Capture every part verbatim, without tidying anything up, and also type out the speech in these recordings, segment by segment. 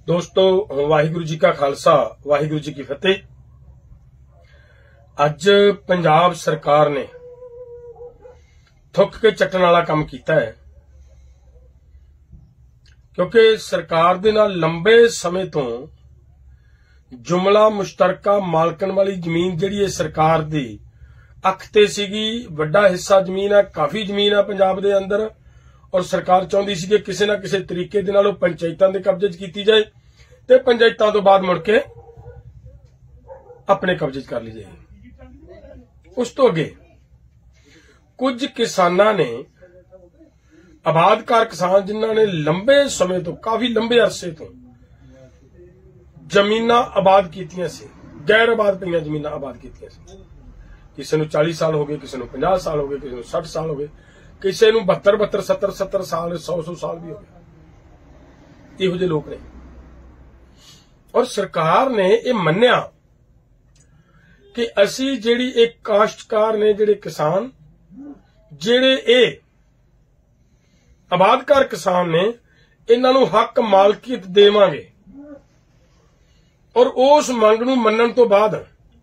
दोस्तों वाहिगुरू जी का खालसा वाहिगुरू जी की फतेह। अज पंजाब सरकार ने थुक के चट्टण वाला काम किया है, क्योंकि सरकार दे नाल लंबे समय तो जुमला मुश्तरका मालकन वाली जमीन जिहड़ी है सरकार दी अख ते सीगी। वड्डा हिस्सा जमीन है, काफ़ी जमीन है पंजाब दे अंदर, और सरकार चाहती सी कि किसी ना किसी तरीके दे नाल पंचायतां दे कब्जे च कीती जाए ते पंचायतां तो बाद मुड़ के अपने कब्जे च कर ली जाए। उस तो अगे कुछ किसानां ने आबादकार किसान जिन्हां ने लंबे समय तो काफ़ी लंबे अरसे तो जमीनां आबाद कीतियां सी, गैर आबाद पईयां जमीनां आबाद कीतियां सी। किसी नूं चालीस साल हो गए, किसी नूं पचास साल हो गए, किसी नूं साठ साल हो गए, किसी नूं बहत्तर बहत्तर सत्तर सत्तर साल सौ सौ साल भी हो गए। इहो जिहे लोग ने, और सरकार ने यह मन्निया कि असी जिहड़ी एक काश्तकार ने, जिहड़े किसान जिहड़े ए आबादकार किसान ने, इन्हां नूं हक मालकीयत देवांगे। और उस मंग नूं मन्नण तो बाद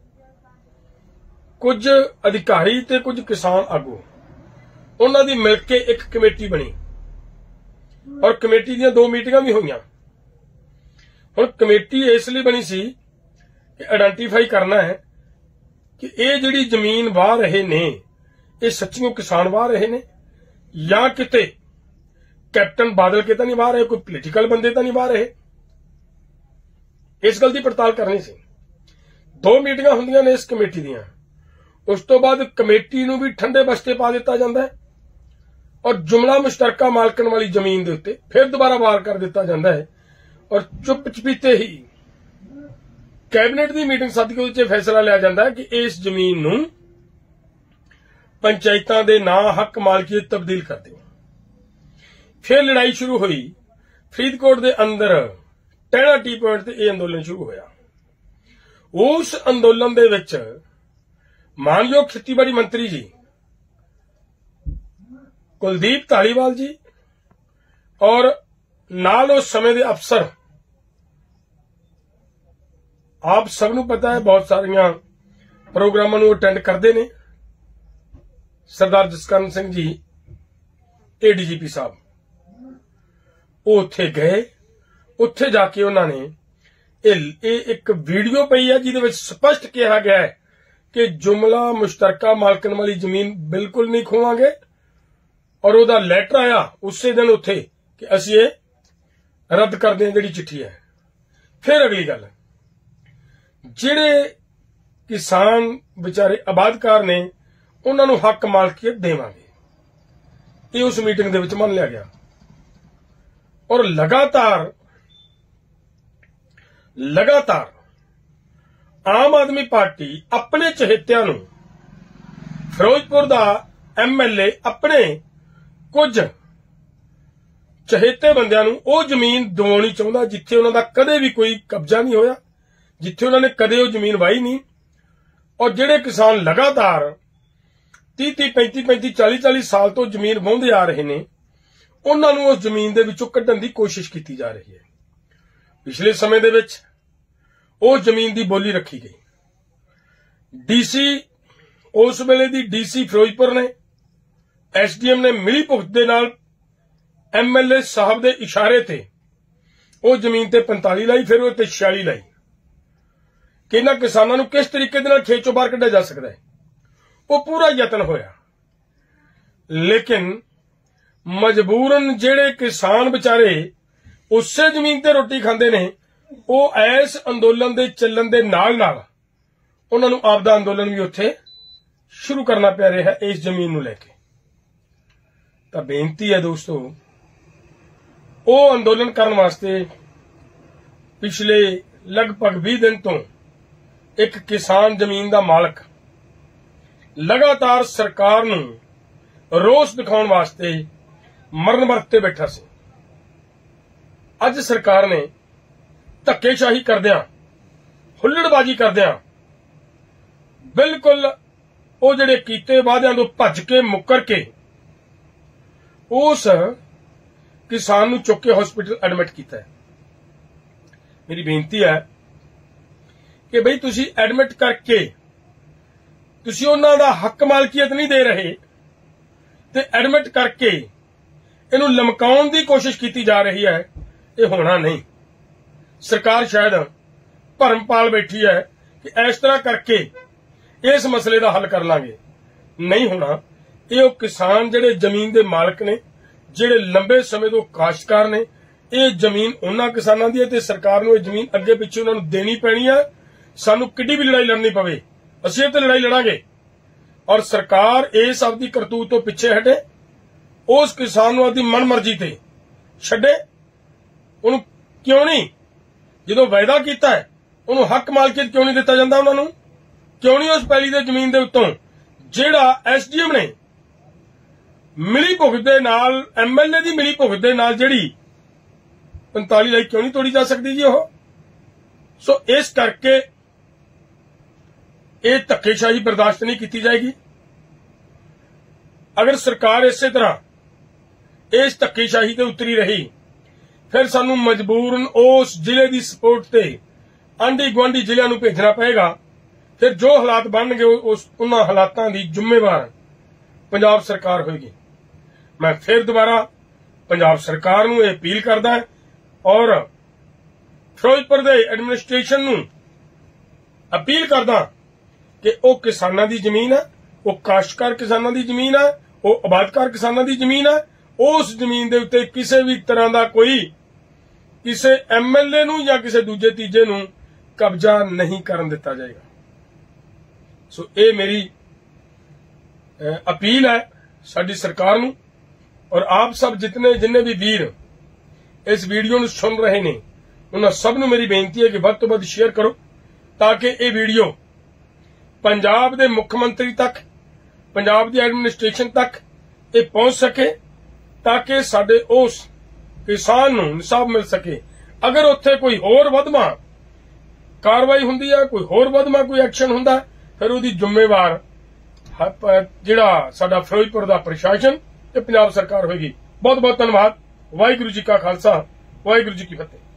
कुछ अधिकारी ते कुछ किसान आगू उन्हां दी मिल के एक कमेटी बनी, और कमेटी दीयां दो मीटिंगां भी होईयां। हुण कमेटी इसलिए बनी सी कि आइडेंटिफाई करना है कि ये जिहड़ी जमीन वाह रहे ने, ये सच्चियों किसान वाह रहे ने या किते कैप्टन बादल के तां नहीं वाह रहे, कोई पोलीटिकल बंदे तां नहीं वाह रहे। इस गल की पड़ताल करनी सी। दो मीटिंगां हुंदियां ने इस कमेटी दीयां। उस तो बाद कमेटी नूं भी ठंडे बस्ते पा दिता जांदा है, और जुमला मुश्तरका मालकन वाली जमीन दे उत्ते फिर दोबारा वार कर दिता जांदा है, और चुप चपीते ही कैबिनेट की मीटिंग सद के उहदे च फैसला लिया जाता है कि इस जमीन नूं पंचायतां दे नां हक मालकीयत तब्दील कर दिओ। फिर लड़ाई शुरू हुई फरीदकोट दे अंदर टहना टी पॉइंट ते यह अंदोलन शुरू होया। उस अंदोलन दे विच मानयोग खेतीबाड़ी मंत्री जी कुलदीप धालीवाल जी और नाल उस समय दे अफसर, आप सबनूं पता है बहुत सारियां प्रोग्रामां नूं अटेंड करते हैं। Sardar Jaskaran Singh ji A D G P sahib वो उत्थे गए। उत्थे जाके उन्होंने एक वीडियो पई है जिहदे विच स्पष्ट कहा गया है कि जुमला मुश्तरका मालकन वाली जमीन बिल्कुल नहीं खोवांगे, और उहदा लैटर आया उसे दिन उत्थे कि असीं ये रद्द कर दें जिहड़ी चिट्ठी है। फिर अगली गल, जिहड़े किसान बेचारे आबादकार ने उन्हां नूं हक मालकीयत देवांगे, ये उस मीटिंग दे विच मन लिया गया। और लगातार लगातार आम आदमी पार्टी अपने चहेतियां नूं, फिरोजपुर दा एम एल ए अपने कुछ चहेते बंदियां नूं वो जमीन दिवाउणी चाहुंदा जिथे उन्हां दा कदे भी कोई कब्जा नहीं होया, जिथे उन्होंने कदे वो जमीन वाही नहीं। और जिहड़े किसान लगातार तीह तीह पैंती पैंती चाली चाली साल तो जमीन वाहुंदे आ रहे ने, उन्हां नूं उस जमीन दे विचों कढण दी कोशिश की जा रही है। पिछले समय दे विच उस जमीन की बोली रखी गई। डीसी उस वेले दी डीसी फिरोजपुर ने, एस डी एम ने मिली भुगत दे नाल एम एल ए साहब दे इशारे ते वो जमीन ते पैंताली लाई, फिर वो ते छियाली लाई कि इन्हां किसानां नूं किस तरीके दे नाल खेत चों बाहर कढिया जा सकदा है। वो पूरा यतन होया, लेकिन मजबूरन जिहड़े किसान बेचारे उसे जमीन ते रोटी खांदे ने, वो इस अंदोलन दे चलन दे नाल नाल उन्हां नूं आपदा अंदोलन भी उत्थे शुरू करना पै रहा है इस जमीन नूं लैके। तां बेनती है दोस्तों, वो अंदोलन करन वास्ते पिछले लगभग बीस दिन तो एक किसान जमीन का मालक लगातार सरकार नूं रोस दिखाउण वास्ते मरण वरत ते बैठा सी। अज सरकार ने धक्केशाही करदियां, हुल्लड़बाजी करदियां बिल्कुल वो जिहड़े कीते वादियां तों भज के मुकर के उस किसान नूं चुक के हॉस्पिटल एडमिट किया है। मेरी बेनती है कि बई तुसी एडमिट करके तुसी उन्हां दा हक मालकीयत नहीं दे रहे ते एडमिट करके इनू लमकाउण दी कोशिश की जा रही है। ये होना नहीं। सरकार शायद भरम पाल बैठी है कि इस तरह करके इस मसले का हल कर लांगे, नहीं होना। ये किसान जिहड़े जमीन के मालक ने, जिहड़े लंबे समय तो काश्तकार ने, ये जमीन उन्हां किसानां दी है ते सरकार नूं ये जमीन अगे पिछे उन्हां नूं देनी पैनी है। सानू किड्डी भी लड़ाई लड़नी पवे, असीं ते लड़ाई लड़ांगे। और सरकार इस आपदी करतूत तो पिछे हटे, उस किसान नूं आपदी मन मर्जी ते छड्डे। उन्होंने क्यों नहीं, जो वायदा किया है उन्होंने हक मालकियत क्यों नहीं दिता जाता? उन्होंने क्यों नहीं उस पैली दे जमीन के उत्तों जिहड़ा एस डी एम ने मिली भुगत दे नाल, एम एल ए की मिली भुगत दे नाल जिहड़ी पैंताली लाई क्यों नहीं तोड़ी जा सकती जी? वो सो इस करके ये धक्केशाही बर्दाश्त नहीं की जाएगी। अगर सरकार इस तरह इस धक्केशाही ते उतरी रही, फिर सानू मजबूरन उस जिले की सपोर्ट ते आंढी गुआढ़ी जिलों नूं भेजना पएगा। फिर जो हालात बनणगे उस उन्हां हालातां दी जिम्मेवार पंजाब सरकार होएगी। मैं फिर दोबारा पंजाब सरकार नूं यह अपील करदा और फिरोजपुर दे एडमिनिस्ट्रेशन नूं अपील करदा कि वह किसानां दी जमीन है, वह काश्तकार किसानां दी जमीन है, वह आबादकार किसानां दी जमीन है। उस जमीन दे उत्ते किसी भी तरह का कोई किसी एम एल ए नूं या किसी दूजे तीजे नूं कब्जा नहीं करन दिता जाएगा। सो ये मेरी अपील है साडी सरकार नूं। और आप सब जितने जिन्ने भी वीर इस वीडियो नूं सुन रहे ने, उन्हां सब नूं मेरी बेनती है कि वध तों वध शेयर करो ताकि ये वीडियो पंजाब दे मुख मंत्री तक, पंजाब दी एडमिनिस्ट्रेशन तक ये पहुंच सके, ताकि साडे उस किसान नूं इंसाफ मिल सके। अगर उत्थे कोई होर वधमा कार्रवाई हुंदी है, कोई होर वधमा कोई एक्शन हुंदा, फिर उहदी जिम्मेवार जिहड़ा साडा फिरोजपुर दा प्रशासन ते पंजाब सरकार होएगी। बहुत बहुत धन्यवाद। वाहिगुरू जी का खालसा, वाहिगुरू जी की फतेह।